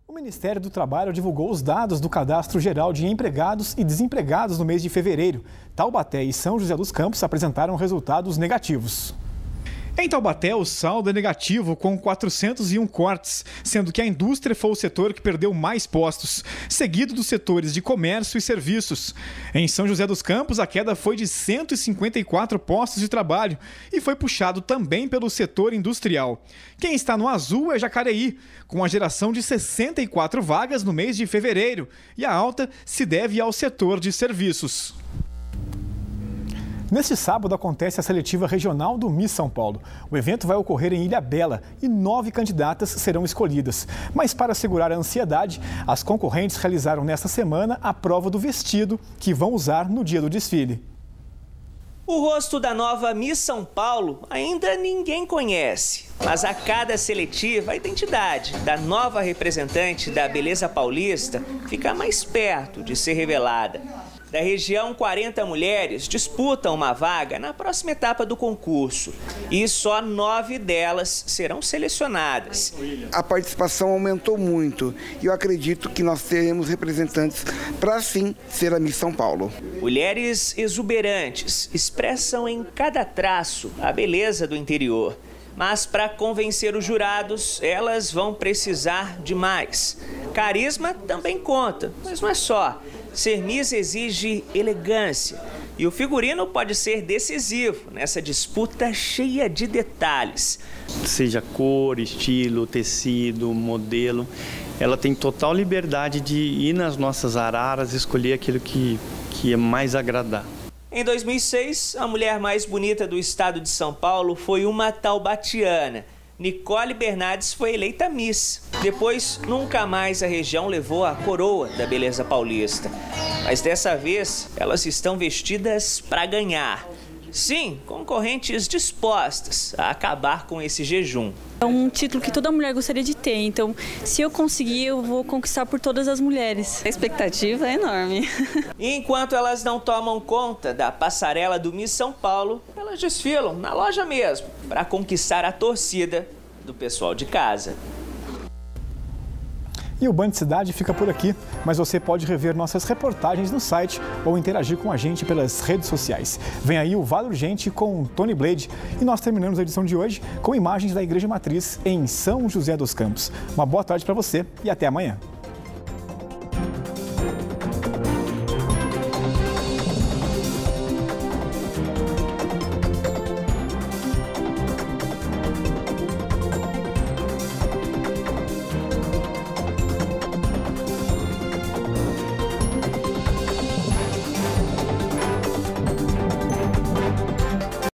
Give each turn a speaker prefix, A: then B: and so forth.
A: O Ministério do Trabalho divulgou os dados do Cadastro Geral de Empregados e Desempregados no mês de fevereiro. Taubaté e São José dos Campos apresentaram resultados negativos. Em Taubaté, o saldo é negativo, com 401 cortes, sendo que a indústria foi o setor que perdeu mais postos, seguido dos setores de comércio e serviços. Em São José dos Campos, a queda foi de 154 postos de trabalho e foi puxado também pelo setor industrial. Quem está no azul é Jacareí, com a geração de 64 vagas no mês de fevereiro, e a alta se deve ao setor de serviços. Neste sábado acontece a seletiva regional do Miss São Paulo. O evento vai ocorrer em Ilhabela e 9 candidatas serão escolhidas. Mas para segurar a ansiedade, as concorrentes realizaram nesta semana a prova do vestido que vão usar no dia do desfile.
B: O rosto da nova Miss São Paulo ainda ninguém conhece, mas a cada seletiva a identidade da nova representante da beleza paulista fica mais perto de ser revelada. Da região, 40 mulheres disputam uma vaga na próxima etapa do concurso e só 9 delas serão selecionadas.
C: A participação aumentou muito e eu acredito que nós teremos representantes para, sim, ser a Miss São Paulo.
B: Mulheres exuberantes expressam em cada traço a beleza do interior. Mas para convencer os jurados, elas vão precisar de mais. Carisma também conta, mas não é só. Ser Miss exige elegância e o figurino pode ser decisivo nessa disputa cheia de detalhes.
D: Seja cor, estilo, tecido, modelo, ela tem total liberdade de ir nas nossas araras e escolher aquilo que é mais agradável.
B: Em 2006, a mulher mais bonita do estado de São Paulo foi uma taubatiana. Nicole Bernardes foi eleita Miss. Depois, nunca mais a região levou a coroa da beleza paulista. Mas dessa vez, elas estão vestidas para ganhar. Sim, concorrentes dispostas a acabar com esse jejum.
E: É um título que toda mulher gostaria de ter, então se eu conseguir, eu vou conquistar por todas as mulheres. A expectativa é enorme.
B: E enquanto elas não tomam conta da passarela do Miss São Paulo, elas desfilam na loja mesmo, para conquistar a torcida do pessoal de casa.
A: E o Band Cidade fica por aqui, mas você pode rever nossas reportagens no site ou interagir com a gente pelas redes sociais. Vem aí o Vale Urgente com Tony Blade e nós terminamos a edição de hoje com imagens da Igreja Matriz em São José dos Campos. Uma boa tarde para você e até amanhã.